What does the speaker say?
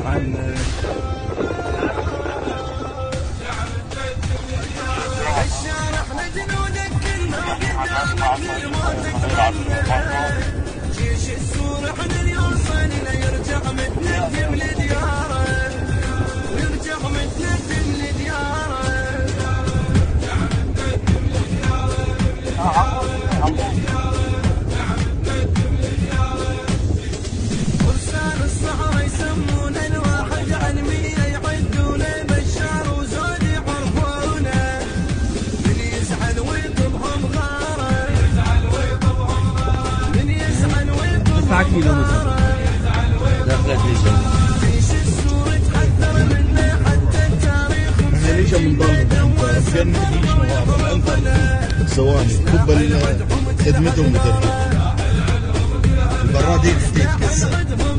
عن جيش السور احنا اليوصل يرجع متندم لدياره ويرجع متندم لدياره فرسان الصحراء يسمون الواحد عن 100 يعدون بشار وزود يعرفونه من يزعل ويطبهم غاره من يزعل ويطبهم 9 كيلو متر داخل ليجا. جيش السور تحذر منه حتى التاريخ احنا ليجا من ضمن فين ليش مغامرة انت ثواني كب خدمتهم بترجع البراد يتكسر